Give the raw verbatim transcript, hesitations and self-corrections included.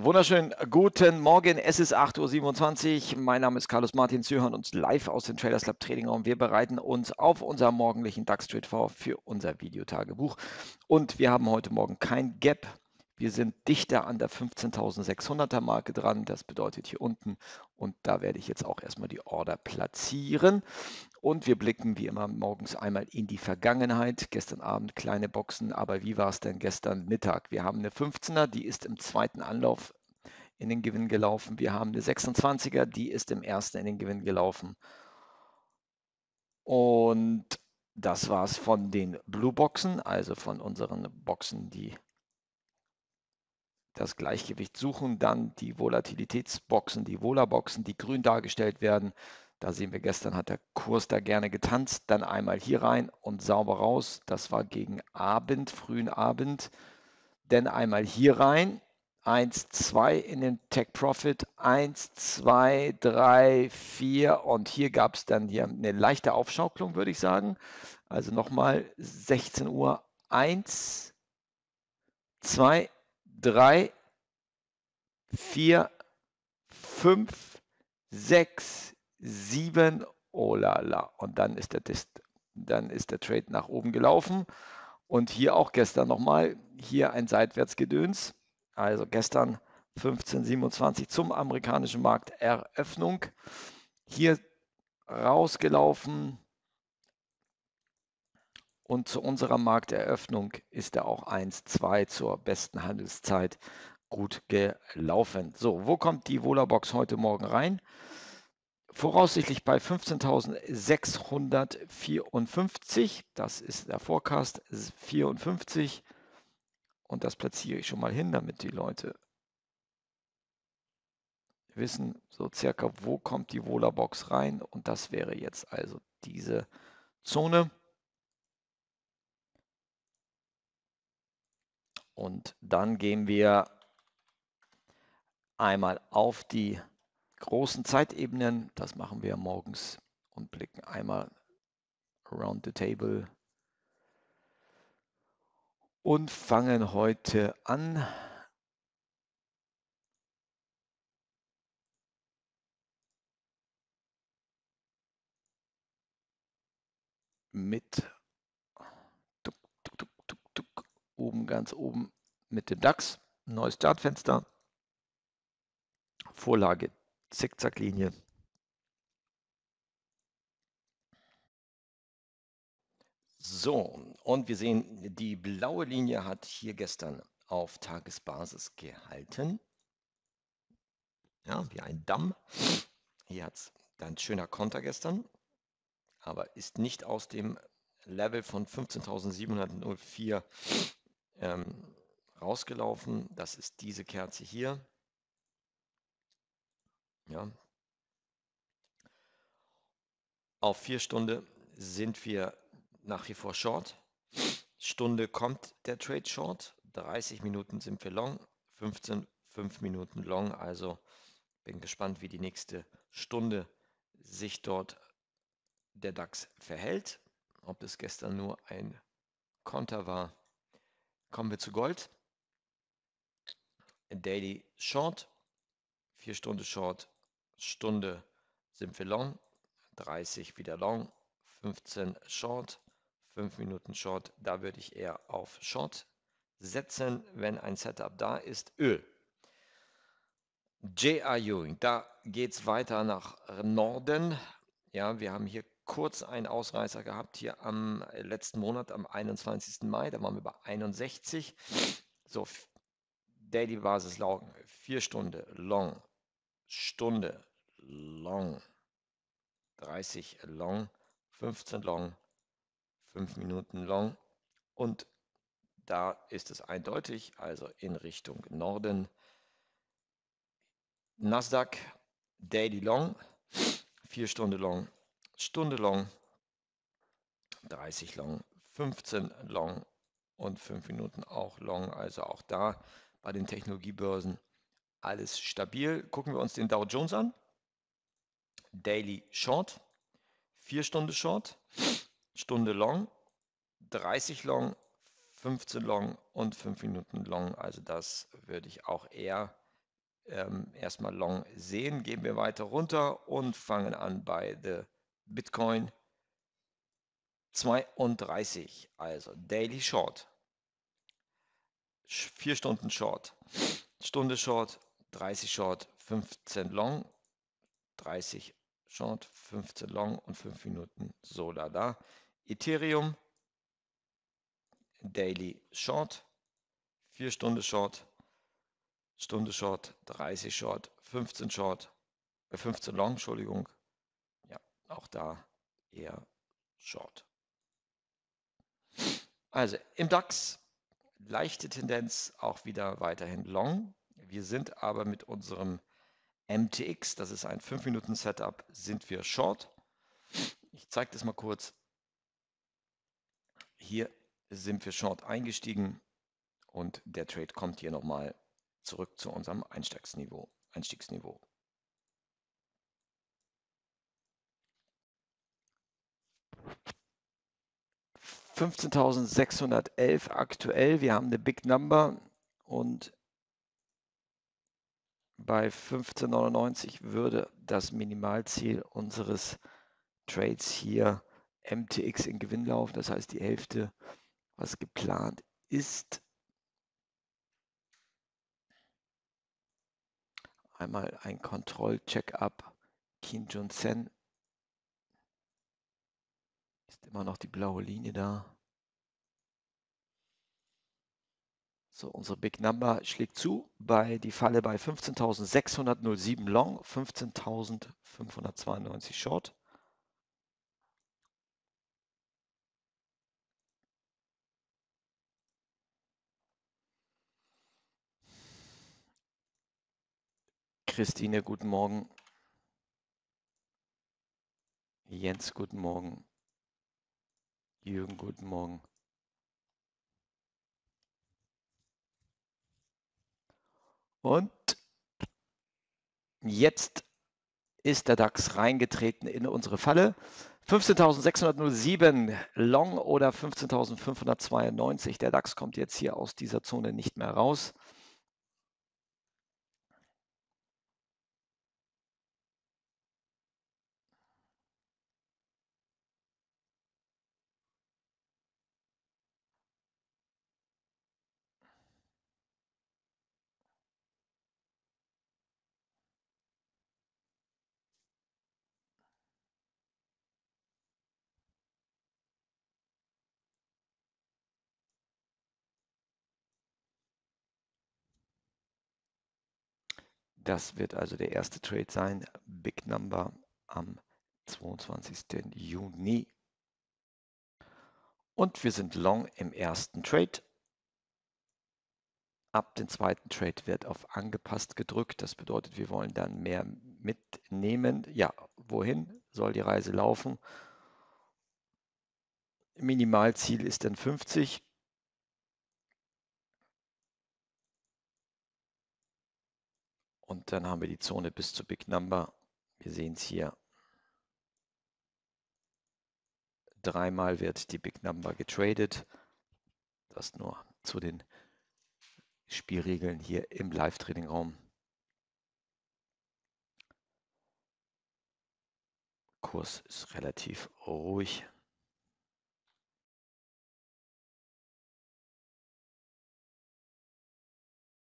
Wunderschönen guten Morgen. Es ist acht Uhr siebenundzwanzig. Mein Name ist Carlos Martin. Sie hören uns live aus dem Traders Lab Trading Raum. Wir bereiten uns auf unser morgendlichen DAX Trade vor für unser Videotagebuch. Und wir haben heute Morgen kein Gap. Wir sind dichter an der fünfzehntausendsechshunderter Marke dran. Das bedeutet hier unten. Und da werde ich jetzt auch erstmal die Order platzieren. Und wir blicken wie immer morgens einmal in die Vergangenheit. Gestern Abend kleine Boxen, aber wie war es denn gestern Mittag? Wir haben eine fünfzehner, die ist im zweiten Anlauf in den Gewinn gelaufen. Wir haben eine sechsundzwanziger, die ist im ersten in den Gewinn gelaufen. Und das war es von den Blue Boxen, also von unseren Boxen, die das Gleichgewicht suchen. Dann die Volatilitätsboxen, die Vola-Boxen, die grün dargestellt werden. Da sehen wir, gestern hat der Kurs da gerne getanzt. Dann einmal hier rein und sauber raus. Das war gegen Abend, frühen Abend. Dann einmal hier rein. eins, zwei in den Take Profit. eins, zwei, drei, vier. Und hier gab es dann hier eine leichte Aufschaukelung, würde ich sagen. Also nochmal sechzehn Uhr. eins, zwei, drei, vier, fünf, sechs, sieben, oh la la. Und dann ist der, dann ist der Trade nach oben gelaufen. Und hier auch gestern nochmal, hier ein Seitwärtsgedöns. Also gestern fünfzehn siebenundzwanzig zum amerikanischen Markt Eröffnung. Hier rausgelaufen. Und zu unserer Markteröffnung ist er auch eins zwei zur besten Handelszeit gut gelaufen. So, wo kommt die Vola-Box heute Morgen rein? Voraussichtlich bei fünfzehntausendsechshundertvierundfünfzig. Das ist der Forecast vierundfünfzig. Und das platziere ich schon mal hin, damit die Leute wissen, so circa, wo kommt die Vola-Box rein. Und das wäre jetzt also diese Zone. Und dann gehen wir einmal auf die großen Zeitebenen. Das machen wir morgens und blicken einmal around the table und fangen heute an mit tuk, tuk, tuk, tuk, tuk, oben, ganz oben mit dem DAX. Neues Startfenster. Vorlage, Zickzacklinie. So, und wir sehen, die blaue Linie hat hier gestern auf Tagesbasis gehalten. Ja, wie ein Damm. Hier hat es ein schöner Konter gestern, aber ist nicht aus dem Level von fünfzehntausendsiebenhundertvier ähm, rausgelaufen. Das ist diese Kerze hier. Ja. Auf vier Stunden sind wir nach wie vor short. Stunde kommt der Trade short. dreißig Minuten sind wir long. fünfzehn, fünf Minuten long. Also bin gespannt, wie die nächste Stunde sich dort der DAX verhält. Ob es gestern nur ein Konter war. Kommen wir zu Gold. Daily Short. vier Stunden Short. Stunde sind wir long. dreißig wieder long. fünfzehn Short. fünf Minuten Short. Da würde ich eher auf Short setzen, wenn ein Setup da ist. Öl. J R Ewing, da geht es weiter nach Norden. Ja, wir haben hier kurz einen Ausreißer gehabt, hier am letzten Monat, am einundzwanzigsten Mai. Da waren wir bei einundsechzig. So, Daily Basis long, vier Stunden long, Stunde long, dreißig long, fünfzehn long, fünf Minuten long. Und da ist es eindeutig, also in Richtung Norden. Nasdaq Daily Long, vier Stunden Long, Stunde Long, dreißig Long, fünfzehn Long und fünf Minuten auch Long. Also auch da bei den Technologiebörsen alles stabil. Gucken wir uns den Dow Jones an. Daily Short, vier Stunden Short, Stunde Long, dreißig Long, fünfzehn Long und fünf Minuten Long. Also das würde ich auch eher ähm, erstmal long sehen. Gehen wir weiter runter und fangen an bei The Bitcoin zweiunddreißig, also Daily Short, vier Stunden Short, Stunde Short, dreißig Short, fünfzehn Long, dreißig Short, fünfzehn Long und fünf Minuten so da da. Ethereum, Daily Short, vier Stunden Short, Stunde Short, dreißig Short, fünfzehn Short, äh fünfzehn Long, Entschuldigung. Ja, auch da eher Short. Also im DAX leichte Tendenz auch wieder weiterhin Long. Wir sind aber mit unserem M T X, das ist ein fünf Minuten Setup, sind wir Short. Ich zeige das mal kurz. Hier sind wir Short eingestiegen und der Trade kommt hier nochmal zurück zu unserem Einstiegsniveau. Einstiegsniveau. fünfzehntausendsechshundertelf aktuell. Wir haben eine Big Number und bei fünfzehn neunundneunzig würde das Minimalziel unseres Trades hier M T X in Gewinn laufen. Das heißt, die Hälfte, was geplant ist. Einmal ein Kontroll-Check-up. Kijun Sen. Ist immer noch die blaue Linie da. So, unsere Big Number schlägt zu bei die Falle bei fünfzehntausendsechshundertsieben Long, fünfzehntausendfünfhundertzweiundneunzig Short. Christine, guten Morgen. Jens, guten Morgen. Jürgen, guten Morgen. Und jetzt ist der DAX reingetreten in unsere Falle. fünfzehntausendsechshundertsieben Long oder fünfzehntausendfünfhundertzweiundneunzig. Der DAX kommt jetzt hier aus dieser Zone nicht mehr raus. Das wird also der erste Trade sein. Big Number am zweiundzwanzigsten Juni. Und wir sind long im ersten Trade. Ab dem zweiten Trade wird auf angepasst gedrückt. Das bedeutet, wir wollen dann mehr mitnehmen. Ja, wohin soll die Reise laufen? Minimalziel ist dann fünfzig. Und dann haben wir die Zone bis zu Big Number. Wir sehen es hier. Dreimal wird die Big Number getradet. Das nur zu den Spielregeln hier im Live-Trading-Raum. Kurs ist relativ ruhig.